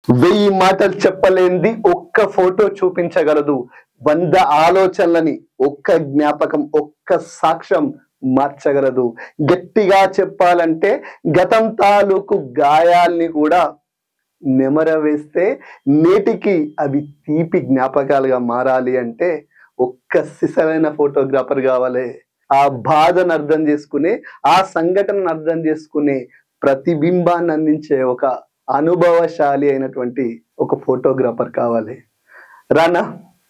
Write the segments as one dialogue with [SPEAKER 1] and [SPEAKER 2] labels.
[SPEAKER 1] 1000 మాటలు చెప్పలేంది ఒక్క ఫోటో చూపించగలదు. 100 ఆలోచనలని ఒక్క జ్ఞాపకం, ఒక్క సాక్ష్యం మార్చగలదు. గట్టిగా చెప్పాలంటే గతం తాలూకు గాయాల్ని కూడా నెమరవేస్తే నేటికి అవి తీపి జ్ఞాపకాలుగా మారాలి అంటే ఒక్క సిసలైన ఫోటోగ్రాఫర్ కావాలి. ఆ బాధను అర్థం చేసుకునే, ఆ సంఘటనను అర్థం చేసుకునే ప్రతిబింబాన్ని అందించే ఒక అనుభవశాలి అయినటువంటి ఒక ఫోటోగ్రాఫర్ కావాలి. రానా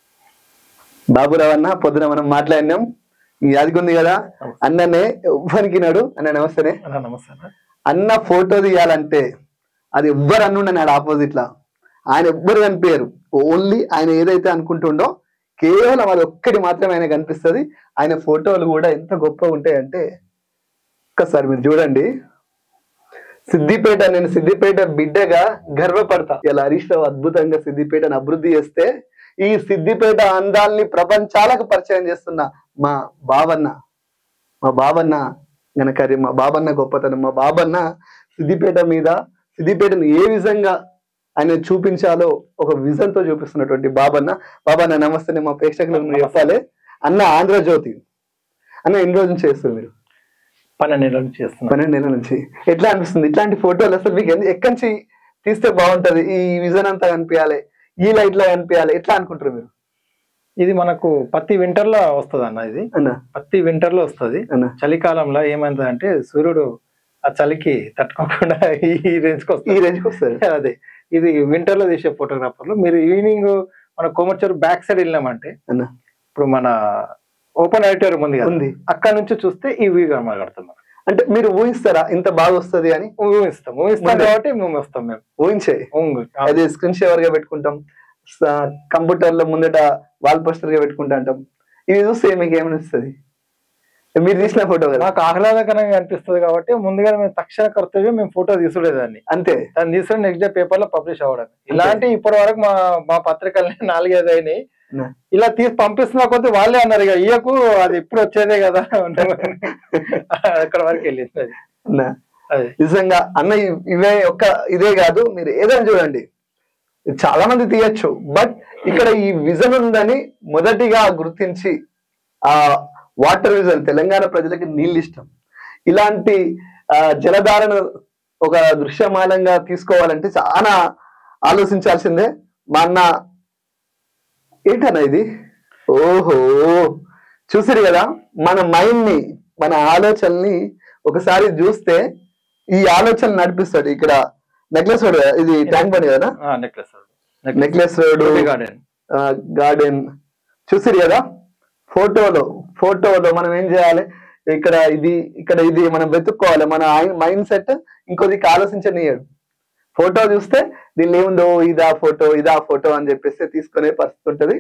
[SPEAKER 1] బాబురావు అన్న, పొద్దున మనం మాట్లాడినాం, యాదిగుంది కదా అన్ననే ఎవ్వరికి నాడు అన్న. నమస్తే అన్న. ఫోటో తీయాలంటే అది ఎవ్వరు అన్నుండని ఆపోజిట్ లా ఆయన ఎవ్వరు కనిపించారు. ఓన్లీ ఆయన ఏదైతే అనుకుంటుండో కేవలం అది ఒక్కటి మాత్రమే ఆయన కనిపిస్తుంది. ఆయన ఫోటోలు కూడా ఎంత గొప్పగా ఉంటాయంటే ఒక్కసారి మీరు చూడండి. సిద్దిపేట, నేను సిద్దిపేట బిడ్డగా గర్వపడతా. ఇలా హరీష్ రావు అద్భుతంగా సిద్దిపేటను అభివృద్ధి చేస్తే ఈ సిద్దిపేట అందాల్ని ప్రపంచాలకు పరిచయం చేస్తున్న మా బాబన్న గనకరి, మా బాబన్న గొప్పతనం, మా బాబన్న సిద్దిపేట మీద, సిద్దిపేటను ఏ విధంగా ఆయన చూపించాలో ఒక విజన్ తో చూపిస్తున్నటువంటి బాబన్న నమస్తే. మా ప్రేక్షకులకు చెప్పాలి అన్న. ఆంధ్రజ్యోతి అన్న ఎన్ని రోజులు చేస్తుంది మీరు?
[SPEAKER 2] 12 నెలల నుంచి చేస్తున్నాం.
[SPEAKER 1] 12 నెలల నుంచి. ఎట్లా అనిపిస్తుంది ఇట్లాంటి ఫోటోలు? అసలు మీకు ఎక్కడి నుంచి తీస్తే బాగుంటది, ఈ విజన్ అంతా కనిపించాలి, ఈ లైట్ లా కనిపించాలి, ఎట్లా అనుకుంటారు మీరు?
[SPEAKER 2] ఇది మనకు ప్రతి వింటర్ లో వస్తుంది అన్న. ఇది ప్రతి వింటర్ లో వస్తుంది. చలికాలంలో ఏమైంది అంటే సూర్యుడు ఆ చలికి తట్టుకోకుండా ఈ రేంజ్కి వస్తుంది. అదే ఇది వింటర్ లో తీసే ఫోటోగ్రాఫర్లు. మీరు ఈవినింగ్ మన కోమర్చూరు బ్యాక్ సైడ్ వెళ్ళినామంటే ఇప్పుడు మన ఓపెన్ ఆడిటోరియం ఉంది కదా, అక్కడ నుంచి చూస్తే ఈ వ్యూ కనబడుతుంది.
[SPEAKER 1] అంటే మీరు ఊహిస్తారా ఇంత బాగా వస్తుంది అని?
[SPEAKER 2] ఊహిస్తాం కాబట్టి మేము వస్తాం. మేము
[SPEAKER 1] ఊహించే అది స్క్రీన్ షేవర్ గా పెట్టుకుంటాం, కంప్యూటర్ లో ముందట వాల్ పోస్టర్ గా పెట్టుకుంటా అంటాం. ఇవి చూస్తే మీకు ఏమనిపిస్తుంది? మీరు తీసిన ఫోటో
[SPEAKER 2] నాకు ఆహ్లాదకరంగా అనిపిస్తుంది కాబట్టి ముందుగా మేము తక్షణ కర్తవ్యం మేము ఫోటో తీసుకునేదాన్ని.
[SPEAKER 1] అంతే.
[SPEAKER 2] దాన్ని తీసుకుని నెక్స్ట్ డే పేపర్ లో పబ్లిష్ అవ్వడం. ఇలాంటి ఇప్పటి వరకు మా పత్రికల్ని 4-5 అయినాయి. ఇలా తీసి పంపిస్తున్న కొద్ది వాళ్ళే అన్నారు ఇక ఇయ్యకు, అది ఇప్పుడు వచ్చేదే కదా అక్కడ వరకు వెళ్ళింది.
[SPEAKER 1] నిజంగా అన్న ఇవే ఇదే కాదు, మీరు ఏదైనా చూడండి చాలా మంది తీయచ్చు, బట్ ఇక్కడ ఈ విజన్ ఉందని మొదటిగా గుర్తించి ఆ వాటర్ విజన్, తెలంగాణ ప్రజలకి నీళ్ళు ఇష్టం, ఇలాంటి జలధారను ఒక దృశ్యమానంగా తీసుకోవాలంటే చాలా ఆలోచించాల్సిందే. మా అన్న ఏంటన్నా ఇది? ఓహో, చూసిరు కదా మన మైండ్ ని, మన ఆలోచనని ఒకసారి చూస్తే ఈ ఆలోచన నడిపిస్తాడు. ఇక్కడ నెక్లెస్ రోడ్, ఇది ట్యాంక్ బండ్ కదా, నెక్లెస్ రోడ్ గార్డెన్ చూసిరు కదా. ఫోటోలో మనం ఏం చేయాలి, ఇక్కడ ఇది మనం వెతుక్కోవాలి. మన మైండ్ సెట్ ఇంకొద్దికి ఆలోచించనీయడు. ఫోటో చూస్తే దీనిలో ఏముందో ఇదా ఫోటో అని చెప్పేసి తీసుకునే పరిస్థితి ఉంటది.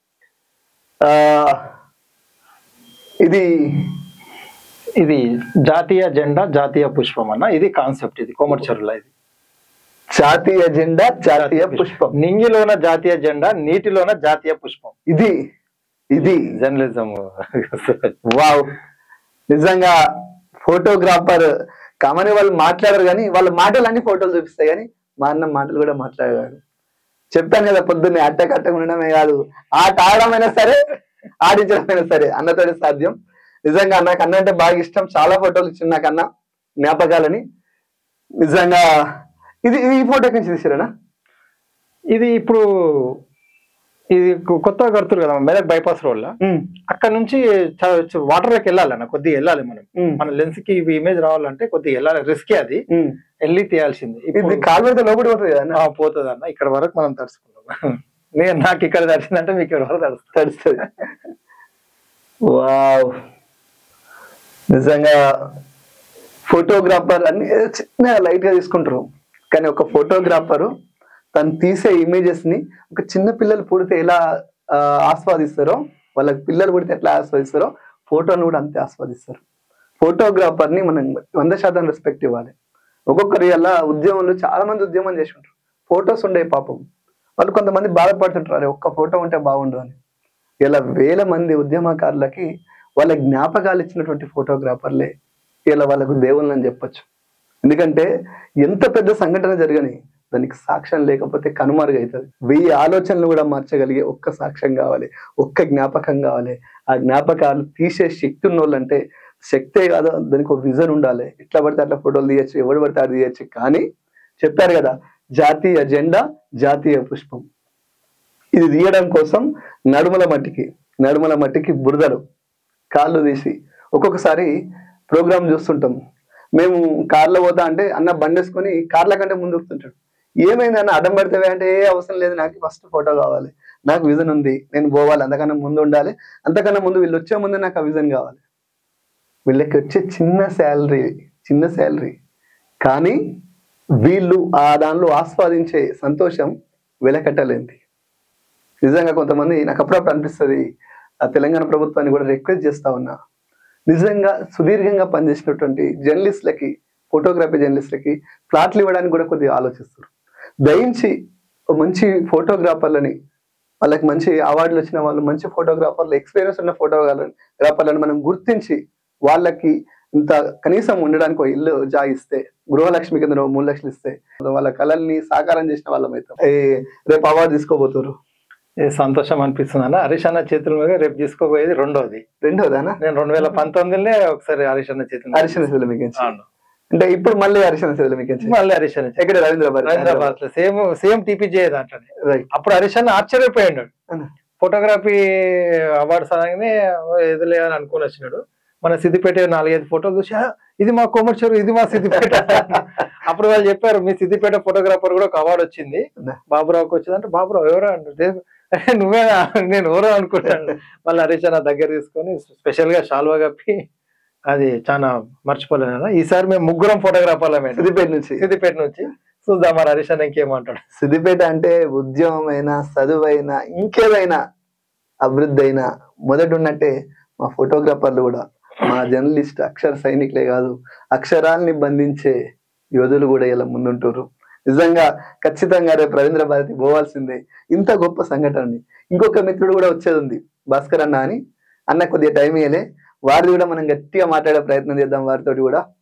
[SPEAKER 2] ఇది జాతీయ జెండా జాతీయ పుష్పం అన్న. ఇది కాన్సెప్ట్. ఇది కోమర్చర్ల. ఇది
[SPEAKER 1] జాతీయ జెండా జాతీయ పుష్పం.
[SPEAKER 2] నింగిలోన జాతీయ జెండా, నీటిలోన జాతీయ పుష్పం.
[SPEAKER 1] ఇది
[SPEAKER 2] జర్నలిజం.
[SPEAKER 1] వావ్. నిజంగా ఫోటోగ్రాఫర్ కామని వాళ్ళు మాట్లాడరు కానీ వాళ్ళ మాటలు అన్ని ఫోటోలు చూపిస్తాయి, కానీ మా అన్న మాటలు కూడా మాట్లాడారు. చెప్పాను కదా పొద్దున్నే అట్టకట్ట ఉండడమే కాదు, ఆట ఆడమైనా సరే ఆడించడమైనా సరే అన్నతోనే సాధ్యం. నిజంగా నాకు అన్న అంటే బాగా ఇష్టం. చాలా ఫోటోలు ఇచ్చింది నాకు అన్న, జ్ఞాపకాలని. నిజంగా ఈ ఫోటో నుంచి తీసారా?
[SPEAKER 2] ఇది ఇప్పుడు ఇది కొత్తగా కడుతురు కదా మెదక్ బైపాస్ రోడ్ లో, అక్కడ నుంచి వాటర్ లోకి వెళ్ళాలన్న. కొద్దిగా వెళ్ళాలి మనం, మన లెన్స్ కి ఇమేజ్ రావాలంటే కొద్దిగా వెళ్ళాలి. రిస్కే అది, వెళ్ళి తీయాల్సింది.
[SPEAKER 1] కాలు పెడితే లోపలి పోతుంది కదా?
[SPEAKER 2] పోతుంది అన్న. ఇక్కడ వరకు మనం తడుచుకున్నాం. నాకు ఇక్కడ తడిచిందంటే మీకు ఇక్కడ వరకు
[SPEAKER 1] తడుస్తుంది. వావ్. నిజంగా ఫోటోగ్రాఫర్ అన్ని చిన్న లైట్ గా తీసుకుంటారు, కానీ ఒక ఫోటోగ్రాఫరు తను తీసే ఇమేజెస్ ని ఒక చిన్న పిల్లలు పుడితే ఎలా ఆస్వాదిస్తారో, వాళ్ళకి పిల్లలు పుడితే ఎట్లా ఆస్వాదిస్తారో ఫోటోను కూడా అంతే ఆస్వాదిస్తారు. ఫోటోగ్రాఫర్ ని మనం 100% రెస్పెక్ట్ ఇవ్వాలి. ఒక్కొక్కరి అలా ఉద్యమంలో చాలా మంది ఉద్యమం చేసి ఉంటారు, ఫొటోస్ ఉండే పాపం వాళ్ళు కొంతమంది బాధపడుతుంటారు, ఒక్క ఫోటో ఉంటే బాగుండు అని. ఇలా వేల మంది ఉద్యమకారులకి వాళ్ళ జ్ఞాపకాలు ఇచ్చినటువంటి ఫోటోగ్రాఫర్లే ఇలా వాళ్ళకు దేవుళ్ళని చెప్పొచ్చు. ఎందుకంటే ఎంత పెద్ద సంఘటన జరగని దానికి సాక్ష్యం లేకపోతే కనుమరుగవుతుంది. 1000 ఆలోచనలు కూడా మార్చగలిగే ఒక్క సాక్ష్యం కావాలి, ఒక్క జ్ఞాపకం కావాలి. ఆ జ్ఞాపకాలు తీసే శక్తి ఉన్నోళ్ళంటే శక్తే కాదు, దానికి ఒక విజన్ ఉండాలి. ఎట్లా పడితే అట్లా ఫోటోలు తీయచ్చు, ఎవడు పడితే అది తీయచ్చు. కానీ చెప్పారు కదా, జాతీయ జెండా జాతీయ పుష్పం, ఇది తీయడం కోసం నడుమల మట్టికి బురదలు కాళ్ళు తీసి ఒక్కొక్కసారి ప్రోగ్రామ్ చూస్తుంటాం. మేము కార్లో పోతా అంటే అన్న బండేసుకొని కార్ల కంటే ముందు వస్తుంటాడు. ఏమైందన్న అడ్డం పడితేవే అంటే ఏ అవసరం లేదు, నాకు ఫస్ట్ ఫోటో కావాలి, నాకు విజన్ ఉంది, నేను పోవాలి, అంతకన్నా ముందు ఉండాలి, అంతకన్నా ముందు వీళ్ళు వచ్చే ముందు నాకు ఆ విజన్ కావాలి. వీళ్ళకి వచ్చే చిన్న శాలరీ కానీ వీళ్ళు ఆ దానిలో ఆస్వాదించే సంతోషం వెలకట్టలేంది. నిజంగా కొంతమంది నాకు అప్పుడప్పుడు అనిపిస్తుంది, ఆ తెలంగాణ ప్రభుత్వాన్ని కూడా రిక్వెస్ట్ చేస్తా ఉన్నా, నిజంగా సుదీర్ఘంగా పనిచేసినటువంటి జర్నలిస్టులకి, ఫోటోగ్రఫీ జర్నలిస్టులకి ప్లాట్లు ఇవ్వడానికి కూడా కొద్దిగా ఆలోచిస్తారు. దయించి మంచి ఫోటోగ్రాఫర్లని, వాళ్ళకి మంచి అవార్డులు వచ్చిన వాళ్ళు, మంచి ఫోటోగ్రాఫర్లు, ఎక్స్పీరియన్స్ ఉన్న ఫోటోగ్రాఫర్లను మనం గుర్తించి వాళ్ళకి ఇంత కనీసం ఉండడానికి ఒక ఇల్లు జాగిస్తే, గృహలక్ష్మి కింద 3 లక్షలు ఇస్తే వాళ్ళ కళల్ని సాకారం చేసిన వాళ్ళం అవుతాం. రేపు అవార్డు తీసుకోబోతారు.
[SPEAKER 2] సంతోషం అనిపిస్తుంది అన్న. హరీష్ అన్న చేతుల మీద రేపు తీసుకోబోయేది రెండోదనా. నేను 2019 ఒకసారి హరీష్ అన్న చేతులు
[SPEAKER 1] మీకు అంటే ఇప్పుడు మళ్ళీ హరీష్ అన్న మీకు
[SPEAKER 2] హరీష్ అన్న
[SPEAKER 1] ఎక్కడ
[SPEAKER 2] హైదరాబాద్ లో సేమ్ టీపీజే దాంట్లోనే. అప్పుడు హరీష్ అన్న ఆశ్చర్యపోయాడు. ఫోటోగ్రఫీ అవార్డ్స్ అనగానే ఎదులే అని అనుకుని వచ్చినాడు. మన సిద్దిపేట 4-5 ఫోటోలు చూసి, ఇది మా కోమర్చూరు, ఇది మా సిద్దిపేట. అప్పుడు వాళ్ళు చెప్పారు, మీ సిద్దిపేట ఫోటోగ్రాఫర్ కూడా ఒక అవార్డు వచ్చింది, బాబురావుకి వచ్చింది అంటే, బాబురావు ఎవరో అంటే, నువ్వేనా, నేను ఎవరో అనుకుంటాను. మళ్ళీ హరీష్ అన్న దగ్గర తీసుకొని స్పెషల్ గా షాల్వా కప్పి, అది చాలా మర్చిపోలేను. ఈసారి మేము 3 ఫోటోగ్రాఫర్లమే సిద్దిపేట నుంచి. చూద్దాం మరి హరీష్ అన్న ఇంకేమంటాడు.
[SPEAKER 1] సిద్దిపేట అంటే ఉద్యమమైనా, చదువైనా, ఇంకేదైనా అభివృద్ధి అయినా మొదటి ఉన్నట్టే మా ఫోటోగ్రాఫర్లు కూడా, మా జర్నలిస్ట్ అక్షర సైనికులే కాదు, అక్షరాల్ని బంధించే యోధులు కూడా ఇలా ముందుంటారు. నిజంగా ఖచ్చితంగా రేపు రవీంద్ర భారతి పోవాల్సిందే. ఇంత గొప్ప సంఘటనని ఇంకొక మిత్రుడు కూడా వచ్చేది ఉంది, భాస్కర్ అన్న అని. అన్న కొద్దిగా టైం ఇయ్యలే, వారిది కూడా మనం గట్టిగా మాట్లాడే ప్రయత్నం చేద్దాం వారితోటి కూడా.